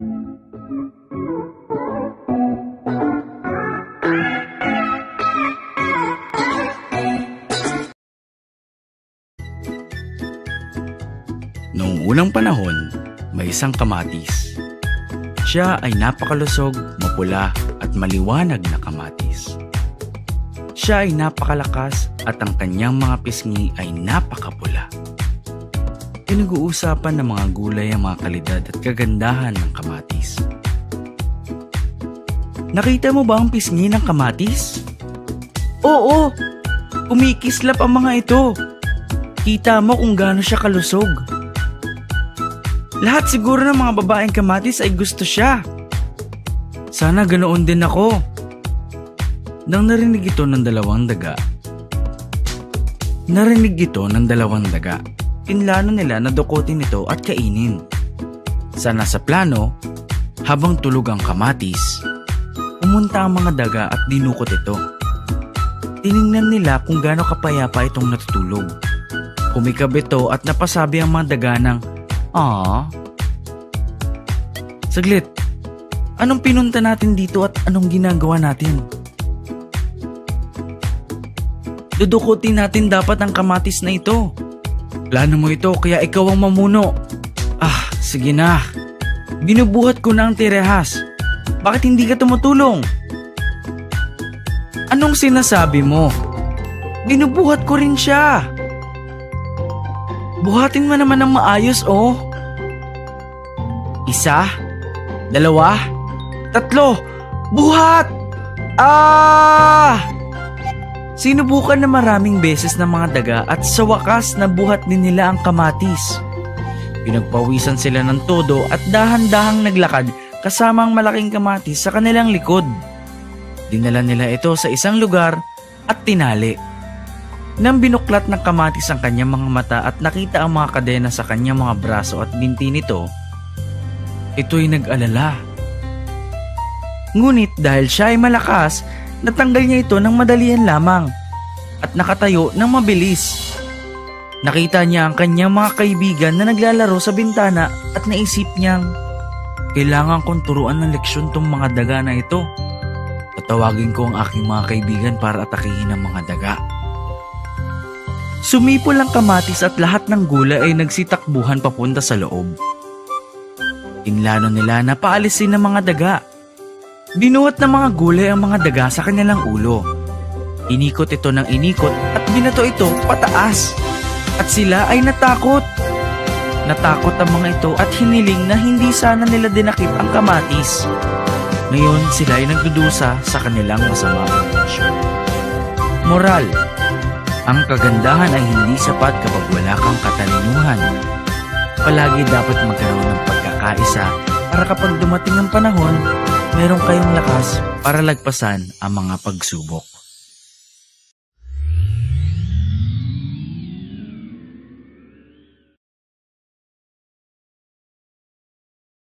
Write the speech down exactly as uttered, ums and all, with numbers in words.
Noong unang panahon, may isang kamatis. Siya ay napakalusog, mapula at maliwanag na kamatis. Siya ay napakalakas at ang kanyang mga pisngi ay napakapula. Pinag-uusapan ng mga gulay ang mga kalidad at kagandahan ng kamatis. Nakita mo ba ang pisngi ng kamatis? Oo! Kumikislap ang mga ito. Kita mo kung gaano siya kalusog. Lahat siguro ng mga babaeng kamatis ay gusto siya. Sana ganoon din ako. Nang narinig ito ng dalawang daga. Narinig ito ng dalawang daga. Pinlano nila na dukutin ito at kainin. Sa nasa plano, habang tulog ang kamatis, pumunta ang mga daga at dinukot ito. Tiningnan nila kung gaano kapayapa itong natutulog. Kumikab ito at napasabi ang mga daga ng, "Ah, saglit, anong pinunta natin dito at anong ginagawa natin? Dudukutin natin dapat ang kamatis na ito. Plano mo ito kaya ikaw ang mamuno." "Ah, sige na. Binubuhat ko na ang tirehas. Bakit hindi ka tumutulong?" "Anong sinasabi mo? Binubuhat ko rin siya." "Buhatin mo naman ng maayos, oh." "Isa, dalawa, tatlo, buhat! Ah!" Sinubukan na maraming beses ng mga daga at sa wakas nabuhat din nila ang kamatis. Pinagpawisan sila ng todo at dahan-dahang naglakad kasama ang malaking kamatis sa kanilang likod. Dinala nila ito sa isang lugar at tinali. Nang binuklat ng kamatis ang kanyang mga mata at nakita ang mga kadena sa kanyang mga braso at binti nito, ito'y nag-alala. Ngunit dahil siya ay malakas, natanggal niya ito ng madalian lamang at nakatayo ng mabilis. Nakita niya ang kanyang mga kaibigan na naglalaro sa bintana at naisip niyang, kailangan kong turuan ng leksyon tong mga daga na ito. Tatawagin ko ang aking mga kaibigan para atakihin ang mga daga. Sumipol ang kamatis at lahat ng gulay ay nagsitakbuhan papunta sa loob. Inlano nila na paalisin ng mga daga. Binuhat ng mga gulay ang mga daga sa kanilang ulo. Inikot ito ng inikot at binato ito pataas. At sila ay natakot. Natakot ang mga ito at hiniling na hindi sana nila dinakip ang kamatis. Ngayon sila ay nagdudusa sa kanilang masamang intensyon. Moral: ang kagandahan ay hindi sapat kapag wala kang katalinuhan. Palagi dapat magkaroon ng pagkakaisa para kapag dumating ang panahon, meron kayong lakas para lagpasan ang mga pagsubok.